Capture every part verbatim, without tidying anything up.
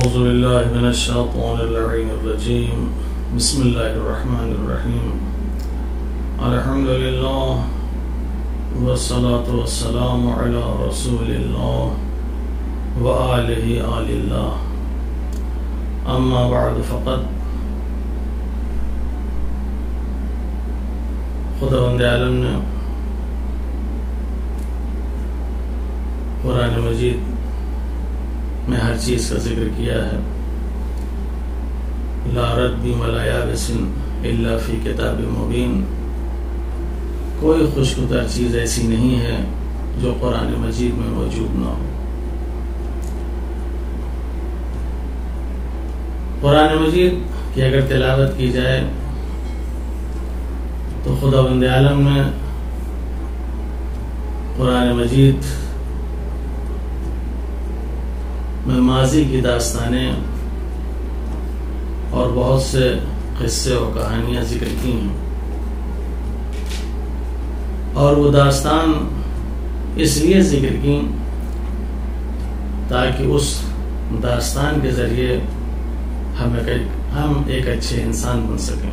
أعوذ بالله من الشيطان اللعين الرجيم بسم الله الرحمن الرحيم الحمد لله والصلاة والسلام على رسول الله وآله آل الله أما بعد فقد خداوند عالم نے قرآن مجید میں ہر چیز کا ذکر کیا ہے. لا رد ولا یابس الا فی کتاب مبین. کوئی خوشگوار چیز ایسی نہیں ہے جو قرآن مجید میں موجود نہ ہو. قرآن مجید کی اگر تلاوت کی جائے تو خداوند عالم نے قرآن مجید میں ماضی کی داستانیں اور بہت سے قصے اور کہانیاں ذکر کی ہیں، اور وہ داستان اس لیے ذکر کی تاکہ اس داستان کے ذریعے ہم ایک ہم ایک اچھے انسان بن سکیں.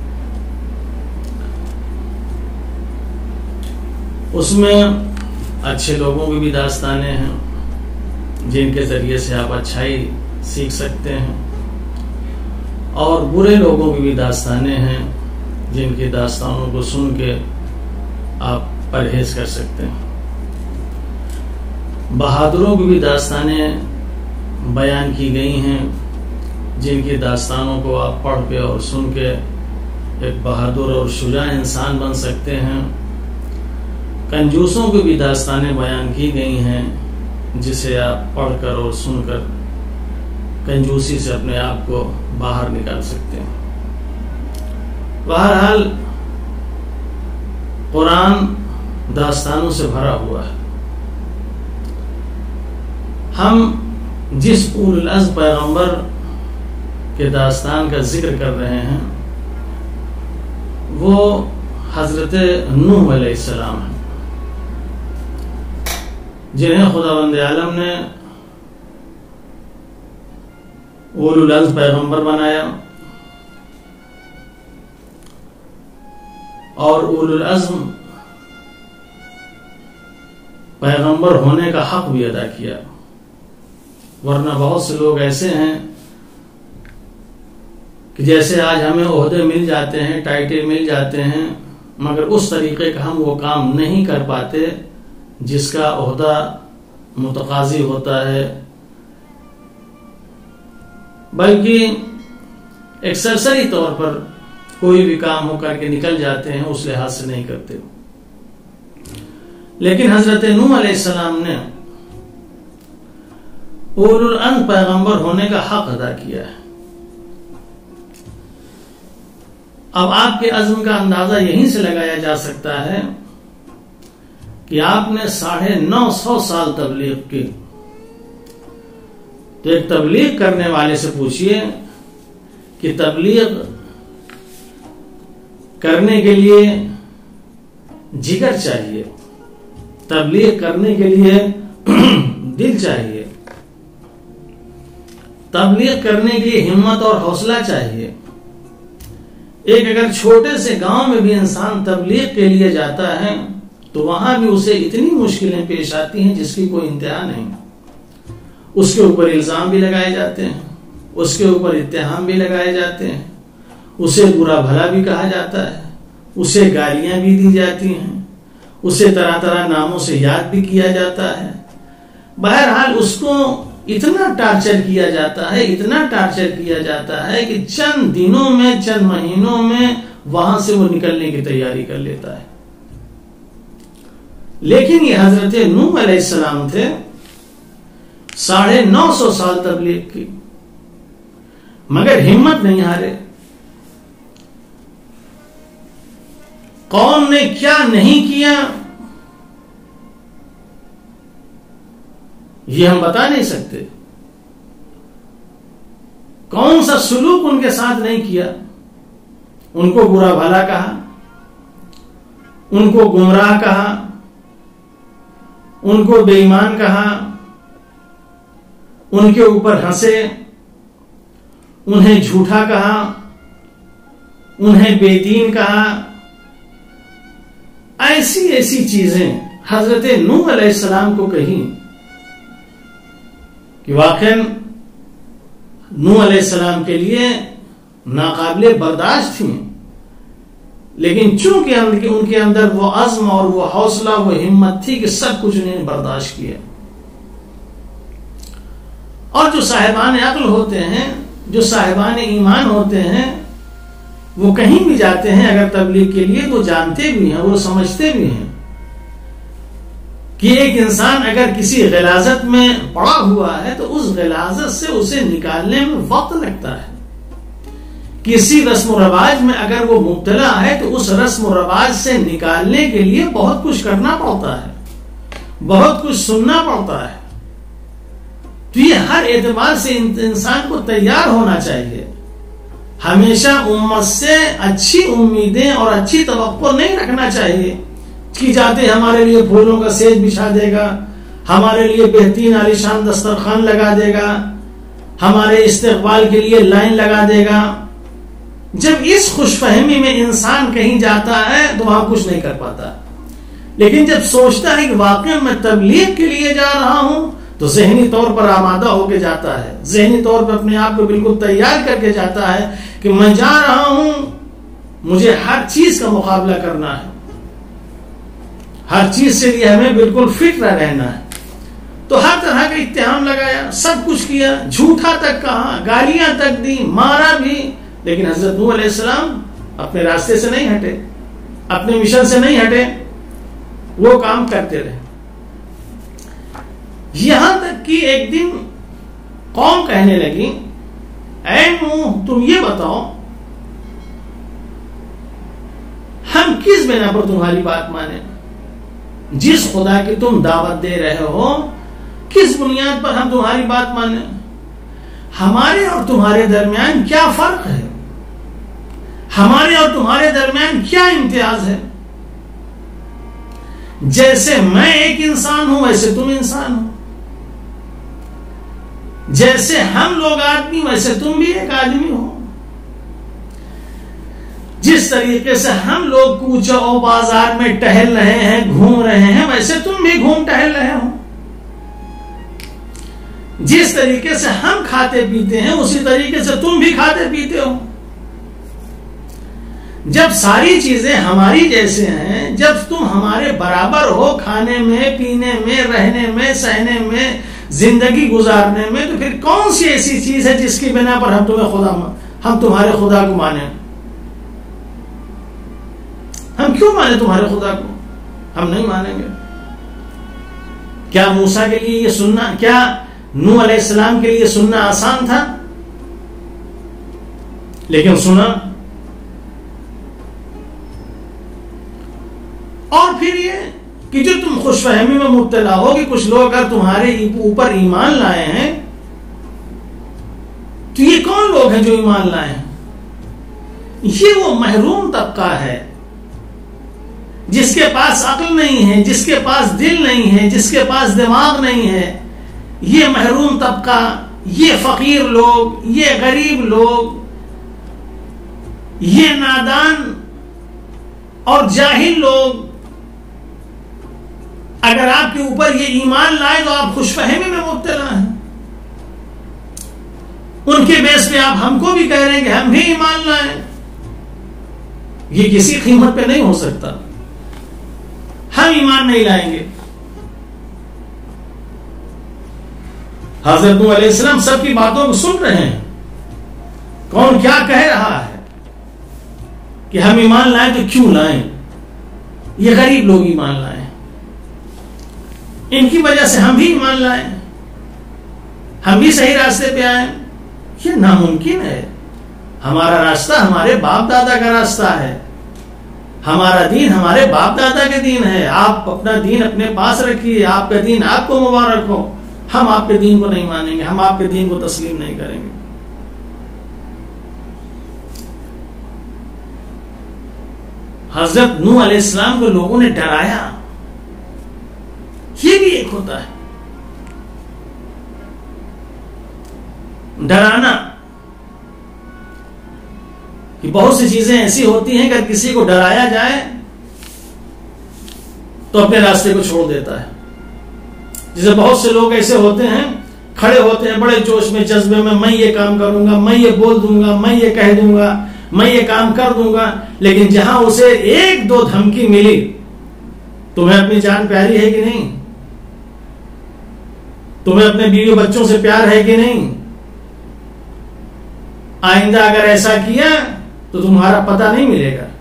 اس میں اچھے لوگوں کی بھی داستانیں ہیں جن کے ذریعے سے آپ اچھائی سیکھ سکتے ہیں، اور برے لوگوں کی بھی داستانیں ہیں جن کی داستانوں کو سن کے آپ پرہیز کر سکتے ہیں. بہادروں کی بھی داستانیں بیان کی گئی ہیں جن کی داستانوں کو آپ پڑھ کے اور سن کے ایک بہادر اور شجاع انسان بن سکتے ہیں. کنجوسوں کی بھی داستانیں بیان کی گئی ہیں جسے آپ پڑھ کر اور سن کر کنجوسی سے اپنے آپ کو باہر نکال سکتے ہیں. بہرحال قرآن داستانوں سے بھرا ہوا ہے. ہم جس اولو العزم پیغمبر کے داستان کا ذکر کر رہے ہیں وہ حضرت نوح علیہ السلام ہیں، جنہیں خداوند عالم نے اولو العزم پیغمبر بنایا، اور اولو العزم پیغمبر ہونے کا حق بھی ادا کیا. ورنہ بہت سے لوگ ایسے ہیں کہ جیسے آج ہمیں عہدے مل جاتے ہیں، ٹائٹل مل جاتے ہیں، مگر اس طریقے کا ہم وہ کام نہیں کر پاتے جس کا عہدہ متقاضی ہوتا ہے، بلکہ ایک سرسری طور پر کوئی بھی کام ہو کر کے نکل جاتے ہیں، اس لحاظ سے نہیں کرتے. لیکن حضرت نوح علیہ السلام نے اولو العزم پیغمبر ہونے کا حق ادا کیا ہے. اب آپ کے عزم کا اندازہ یہیں سے لگایا جا سکتا ہے کہ آپ نے ساڑھے نو سو سال تبلیغ کی. تو ایک تبلیغ کرنے والے سے پوچھئے کہ تبلیغ کرنے کے لیے جگر چاہیے، تبلیغ کرنے کے لیے دل چاہیے، تبلیغ کرنے کے لیے ہمت اور حوصلہ چاہیے. ایک اگر چھوٹے سے گاؤں میں بھی انسان تبلیغ کے لیے جاتا ہے تو وہاں بھی اسے اتنی مشکلیں پیش آتی ہیں جس کی کوئی انتہا نہیں. اس کے اوپر الزام بھی لگائے جاتے ہیں، اس کے اوپر اتہام بھی لگائے جاتے ہیں، اسے برا بھلا بھی کہا جاتا ہے، اسے گالیاں بھی دی جاتی ہیں، اسے طرح طرح ناموں سے یاد بھی کیا جاتا ہے. بہرحال اس کو اتنا ٹارچر کیا جاتا ہے، اتنا ٹارچر کیا جاتا ہے کہ چند دنوں میں، چند مہینوں میں وہاں سے وہ نکلنے کی تیاری کر لیتا ہے. لیکن یہ حضرت نوح علیہ السلام تھے، ساڑھے نو سو سال تبلیغ کی، مگر ہمت نہیں ہارے. قوم نے کیا نہیں کیا یہ ہم بتا نہیں سکتے. کون سا سلوک ان کے ساتھ نہیں کیا. ان کو برا بھلا کہا، ان کو گمراہ کہا، ان کو بے ایمان کہا، ان کے اوپر ہنسے، انہیں جھوٹا کہا، انہیں بے دین کہا، ایسی ایسی چیزیں حضرت نوح علیہ السلام کو کہیں کہ واقعاً نوح علیہ السلام کے لیے ناقابل برداشت تھیں، لیکن چونکہ ان کے اندر وہ عزم اور وہ حوصلہ، وہ ہمت تھی کہ سب کچھ انہیں برداشت کیا. اور جو صاحبان عقل ہوتے ہیں، جو صاحبان ایمان ہوتے ہیں، وہ کہیں بھی جاتے ہیں اگر تبلیغ کے لیے تو جانتے بھی ہیں، وہ سمجھتے بھی ہیں کہ ایک انسان اگر کسی غلاظت میں پڑا ہوا ہے تو اس غلاظت سے اسے نکالنے میں وقت لگتا ہے. کسی رسم و رواج میں اگر وہ مبتلا ہے تو اس رسم و رواج سے نکالنے کے لیے بہت کچھ کرنا پڑتا ہے، بہت کچھ سننا پڑتا ہے. تو یہ ہر اعتبار سے انسان کو تیار ہونا چاہیے. ہمیشہ امت سے اچھی امیدیں اور اچھی توقع نہیں رکھنا چاہیے کہ جاتے ہمارے لیے پھولوں کا سیج بچھا دے گا، ہمارے لیے بہترین عالیشان دسترخوان لگا دے گا، ہمارے استقبال کے لیے لائن لگا دے گا. جب اس خوش فہمی میں انسان کہیں جاتا ہے تو وہاں کچھ نہیں کر پاتا. لیکن جب سوچتا ہے کہ واقعی میں تبلیغ کے لیے جا رہا ہوں تو ذہنی طور پر آمادہ ہو کے جاتا ہے، ذہنی طور پر اپنے آپ کو بالکل تیار کر کے جاتا ہے کہ میں جا رہا ہوں، مجھے ہر چیز کا مقابلہ کرنا ہے، ہر چیز سے لیے ہمیں بالکل فٹ رہنا ہے. تو ہر طرح کا اتہام لگایا، سب کچھ کیا، جھوٹا تک کہا، گالیاں تک دی، مارا بھی. لیکن حضرت نوح علیہ السلام اپنے راستے سے نہیں ہٹے، اپنے مشن سے نہیں ہٹے، وہ کام کرتے رہے. یہاں تک کہ ایک دن قوم کہنے لگی، اے نوح تم یہ بتاؤ ہم کس بنا پر تمہاری بات مانیں؟ جس خدا کی تم دعوت دے رہے ہو کس بنیاد پر ہم تمہاری بات مانیں؟ ہمارے اور تمہارے درمیان کیا فرق ہے؟ ہمارے اور تمہارے درمیان کیا امتیاز ہے؟ جیسے میں ایک انسان ہوں ویسے تم انسان ہو، جیسے ہم لوگ آدمی ویسے تم بھی ایک آدمی ہو. جس طریقے سے ہم لوگ کوچہ و بازار میں ٹہل رہے ہیں، گھوم رہے ہیں، ویسے تم بھی گھوم ٹہل رہے ہو. جس طریقے سے ہم کھاتے پیتے ہیں اسی طریقے سے تم بھی کھاتے پیتے ہو. جب ساری چیزیں ہماری جیسے ہیں، جب تم ہمارے برابر ہو کھانے میں، پینے میں، رہنے میں، سہنے میں، زندگی گزارنے میں، تو پھر کون سی ایسی چیز ہے جس کی بنا پر ہم تمہیں خدا ہم تمہارے خدا کو مانیں؟ ہم کیوں مانیں تمہارے خدا کو؟ ہم نہیں مانیں گے. کیا موسیٰ کے لیے یہ سننا، کیا نوح علیہ السلام کے لیے سننا آسان تھا؟ لیکن سنا. اور پھر یہ کہ جو تم خوش فہمی میں مبتلا ہو کہ کچھ لوگ اگر تمہارے اوپر ایمان لائے ہیں تو یہ کون لوگ ہیں جو ایمان لائے ہیں؟ یہ وہ محروم طبقہ ہے جس کے پاس عقل نہیں ہے، جس کے پاس دل نہیں ہے، جس کے پاس دماغ نہیں ہے. یہ محروم طبقہ، یہ فقیر لوگ، یہ غریب لوگ، یہ نادان اور جاہل لوگ اگر آپ کے اوپر یہ ایمان لائے تو آپ خوش فہمی میں مبتلا ہیں. ان کے بیس پہ آپ ہم کو بھی کہہ رہے ہیں کہ ہم بھی ایمان لائیں. یہ کسی قیمت پہ نہیں ہو سکتا. ہم ایمان نہیں لائیں گے. حضرت نوح علیہ السلام سب کی باتوں کو سن رہے ہیں، کون کیا کہہ رہا ہے کہ ہم ایمان لائیں تو کیوں لائیں. یہ غریب لوگ ایمان لائیں، ان کی وجہ سے ہم بھی ایمان لائیں، ہم بھی صحیح راستے پہ آئیں. یہ ناممکن ہے. ہمارا راستہ ہمارے باپ دادا کا راستہ ہے، ہمارا دین ہمارے باپ دادا کے دین ہے. آپ اپنا دین اپنے پاس رکھیے، آپ کا دین آپ کو مبارک ہو. ہم آپ کے دین کو نہیں مانیں گے، ہم آپ کے دین کو تسلیم نہیں کریں گے. حضرت نوح علیہ السلام کو لوگوں نے ڈرایا. یہ بھی ایک ہوتا ہے ڈرانا. کہ بہت سی چیزیں ایسی ہوتی ہیں کہ اگر کسی کو ڈرایا جائے تو اپنے راستے کو چھوڑ دیتا ہے. جیسے بہت سے لوگ ایسے ہوتے ہیں کھڑے ہوتے ہیں بڑے جوش میں جذبے میں, میں یہ کام کروں گا, میں یہ بول دوں گا, میں یہ کہہ دوں گا, میں یہ کام کر دوں گا, لیکن جہاں اسے ایک دو دھمکی ملی, تمہیں اپنی جان پیاری ہے کہ نہیں, تمہیں اپنے بیوی بچوں سے پیار ہے کہ نہیں, آئندہ اگر ایسا کیا تو تمہارا پتہ نہیں ملے گا,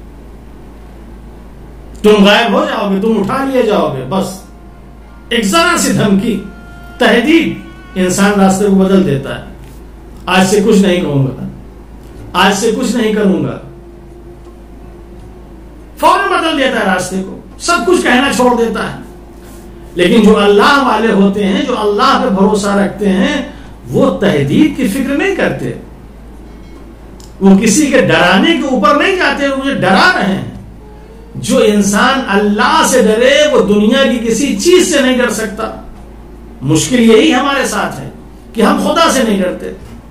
تم غائب ہو جاؤ گے, تم اٹھا لیے جاؤ گے. بس ایک ذرا سی دھمکی, تہدید انسان راستے کو بدل دیتا ہے. آج سے کچھ نہیں کہوں گا, آج سے کچھ نہیں کروں گا, فوراً بدل دیتا ہے راستے کو, سب کچھ کہنا چھوڑ دیتا ہے. لیکن جو اللہ والے ہوتے ہیں, جو اللہ پہ بھروسہ رکھتے ہیں, وہ تہدید کی فکر نہیں کرتے, وہ کسی کے ڈرانے کے اوپر نہیں جاتے, وہ مجھے ڈرا رہے ہیں. جو انسان اللہ سے ڈرے وہ دنیا کی کسی چیز سے نہیں ڈر سکتا. مشکل یہی ہمارے ساتھ ہے کہ ہم خدا سے نہیں ڈرتے.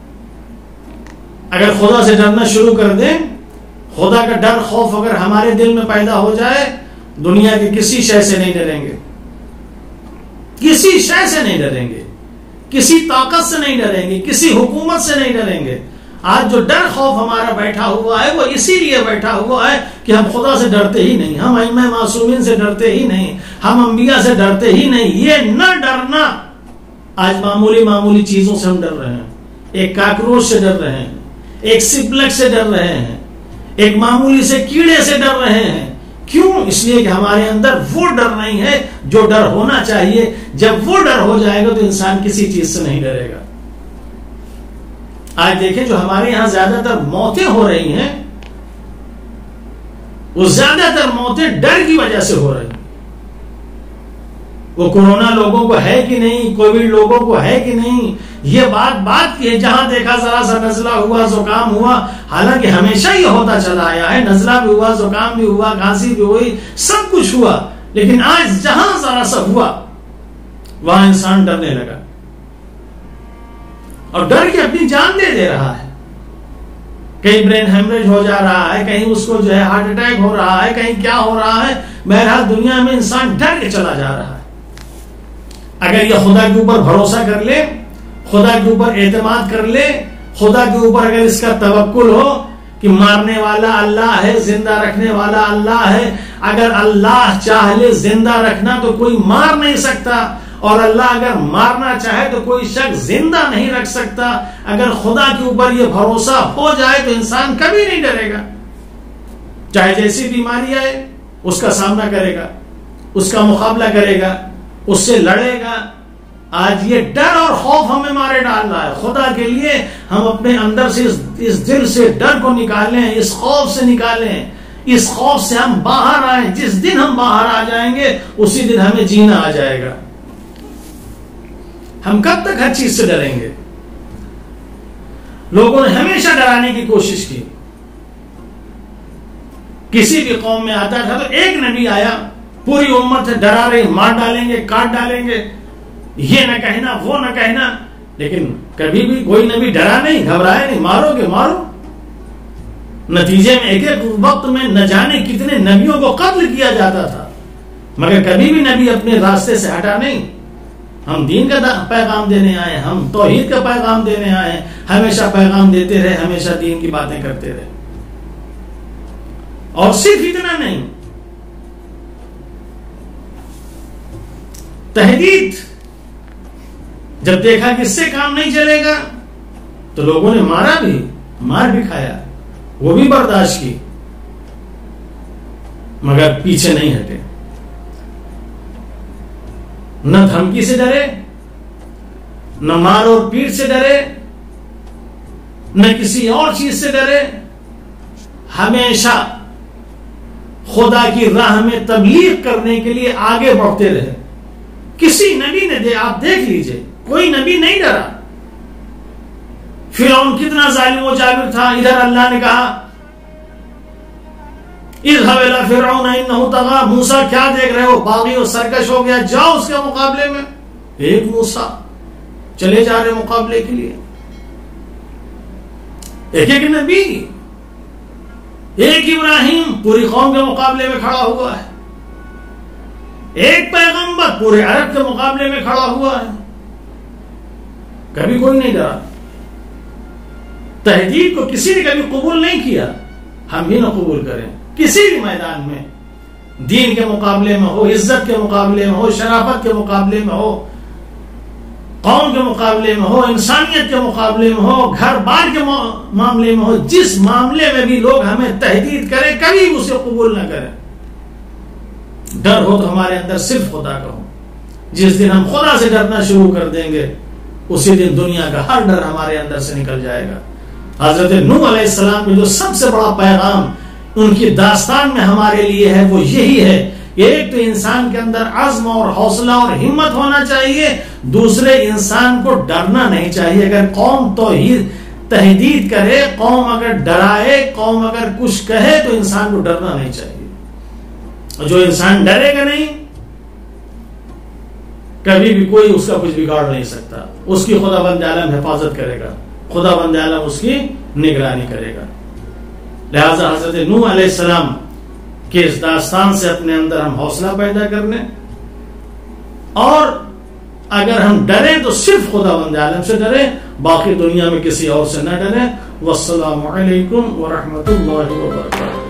اگر خدا سے ڈرنا شروع کر دیں, خدا کا ڈر خوف اگر ہمارے دل میں پیدا ہو جائے, دنیا کی کسی شے سے نہیں ڈریں گے, کسی شے سے نہیں ڈریں گے, کسی طاقت سے نہیں ڈریں گے, کسی حکومت سے نہیں ڈریں گے. آج جو ڈر خوف ہمارا بیٹھا ہوا ہے وہ اسی لیے بیٹھا ہوا ہے کہ ہم خدا سے ڈرتے ہی نہیں, ہم ائمہ معصومین سے ڈرتے ہی نہیں, ہم انبیاء سے ڈرتے ہی نہیں. یہ نہ ڈرنا, آج معمولی معمولی چیزوں سے ہم ڈر رہے ہیں, ایک کاکروچ سے ڈر رہے ہیں, ایک سپلک سے ڈر رہے ہیں, ایک معمولی سے کیڑے سے ڈر رہے ہیں. کیوں؟ اس لیے کہ ہمارے اندر وہ ڈر نہیں ہے جو ڈر ہونا چاہیے. جب وہ ڈر ہو جائے گا تو انسان کسی چیز سے نہیں ڈرے گا. آج دیکھیں جو ہمارے یہاں زیادہ تر موتیں ہو رہی ہیں, وہ زیادہ تر موتیں ڈر کی وجہ سے ہو رہی ہیں. وہ کورونا لوگوں کو ہے کہ نہیں, کووڈ لوگوں کو ہے کہ نہیں, یہ بات بات کی ہے. جہاں دیکھا ذرا سا نزلہ ہوا, زکام ہوا, حالانکہ ہمیشہ یہ ہوتا چلا آیا ہے, نزلہ بھی ہوا, زکام بھی ہوا, کھانسی بھی ہوئی, سب کچھ ہوا. لیکن آج جہاں ذرا سا ہوا وہاں انسان ڈرنے لگا, اور ڈر کے اپنی جان دے دے رہا ہے. کہیں برین ہیمریج ہو جا رہا ہے, کہیں اس کو جو ہے ہارٹ اٹیک ہو رہا ہے, کہیں کیا ہو رہا ہے. بہرحال دنیا میں انسان ڈر کے چلا جا رہا ہے. اگر یہ خدا کے اوپر بھروسہ کر لے, خدا کے اوپر اعتماد کر لے, خدا کے اوپر اگر اس کا توکل ہو کہ مارنے والا اللہ ہے, زندہ رکھنے والا اللہ ہے, اگر اللہ چاہ لے زندہ رکھنا تو کوئی مار نہیں سکتا, اور اللہ اگر مارنا چاہے تو کوئی شخص زندہ نہیں رکھ سکتا. اگر خدا کے اوپر یہ بھروسہ ہو جائے تو انسان کبھی نہیں ڈرے گا. چاہے جیسی بیماری آئے اس کا سامنا کرے گا, اس کا مقابلہ کرے گا, اس سے لڑے گا. آج یہ ڈر اور خوف ہمیں مارے ڈال رہا ہے. خدا کے لیے ہم اپنے اندر سے اس, اس دل سے ڈر کو نکالیں, اس خوف سے نکالیں, اس خوف سے ہم باہر آئیں. جس دن ہم باہر آ جائیں گے اسی دن ہمیں جینا آ جائے گا. ہم کب تک ہر چیز سے ڈریں گے؟ لوگوں نے ہمیشہ ڈرانے کی کوشش کی. کسی بھی قوم میں آتا تھا تو ایک نبی آیا, پوری امت سے ڈرا رہی, مار ڈالیں گے, کاٹ ڈالیں گے, یہ نہ کہنا, وہ نہ کہنا. لیکن کبھی بھی کوئی نبی ڈرا نہیں, گھبرایا نہیں, مارو گے مارو. نتیجے میں ایک ایک وقت میں نہ جانے کتنے نبیوں کو قتل کیا جاتا تھا, مگر کبھی بھی نبی اپنے راستے سے ہٹا نہیں. ہم دین کا پیغام دینے آئے, ہم توحید کا پیغام دینے آئے, ہمیشہ پیغام دیتے رہے, ہمیشہ دین کی باتیں کرتے رہے. اور صرف اتنا نہیں, تہدید جب دیکھا کہ اس سے کام نہیں چلے گا تو لوگوں نے مارا بھی, مار بھی کھایا, وہ بھی برداشت کی, مگر پیچھے نہیں ہٹے. نہ دھمکی سے ڈرے, نہ مار اور پیٹ سے ڈرے, نہ کسی اور چیز سے ڈرے. ہمیشہ خدا کی راہ میں تبلیغ کرنے کے لیے آگے بڑھتے رہے. کسی نبی نے دے آپ دیکھ لیجئے, کوئی نبی نہیں ڈرا. فرعون کتنا ظالم و جابر تھا, ادھر اللہ نے کہا اذهب الى فرعون انه طغى. موسیٰ کیا دیکھ رہے ہو, باغی و سرکش ہو گیا, جاؤ اس کے مقابلے میں. ایک موسیٰ چلے جا رہے مقابلے کے لیے. ایک ایک نبی ایک ابراہیم پوری قوم کے مقابلے میں کھڑا ہوا ہے، ایک پیغمبر پورے عرب کے مقابلے میں کھڑا ہوا ہے، کبھی کوئی نہیں ڈرا، تحدید کو کسی نے کبھی قبول نہیں کیا، ہم بھی نہ قبول کریں کسی بھی میدان میں، دین کے مقابلے میں ہو، عزت کے مقابلے میں ہو، شرافت کے مقابلے میں ہو، قوم کے مقابلے میں ہو، انسانیت کے مقابلے میں ہو، گھر بار کے معاملے میں ہو، جس معاملے میں بھی لوگ ہمیں تحدید کریں کبھی اسے قبول نہ کریں۔ ڈر ہو تو ہمارے اندر صرف خدا کا ہو، جس دن ہم خدا سے ڈرنا شروع کر دیں گے اسی دن دنیا کا ہر ڈر ہمارے اندر سے نکل جائے گا۔ حضرت نوح علیہ السلام کا جو سب سے بڑا پیغام ان کی داستان میں ہمارے لیے ہے وہ یہی ہے کہ ایک تو انسان کے اندر عزم اور حوصلہ اور ہمت ہونا چاہیے، دوسرے انسان کو ڈرنا نہیں چاہیے۔ اگر قوم توحید تحدید کرے، قوم اگر ڈرائے، قوم اگر کچھ کہے تو انسان کو ڈرنا نہیں چاہیے، اور جو انسان ڈرے گا نہیں کبھی بھی کوئی اس کا کچھ بگاڑ نہیں سکتا، اس کی خدا بند عالم حفاظت کرے گا، خدا بند عالم اس کی نگرانی کرے گا۔ لہذا حضرت نوح علیہ السلام کے اس داستان سے اپنے اندر ہم حوصلہ پیدا کرنے، اور اگر ہم ڈریں تو صرف خدا بند عالم سے ڈریں، باقی دنیا میں کسی اور سے نہ ڈریں۔ والسلام علیکم ورحمۃ اللہ وبرکاتہ۔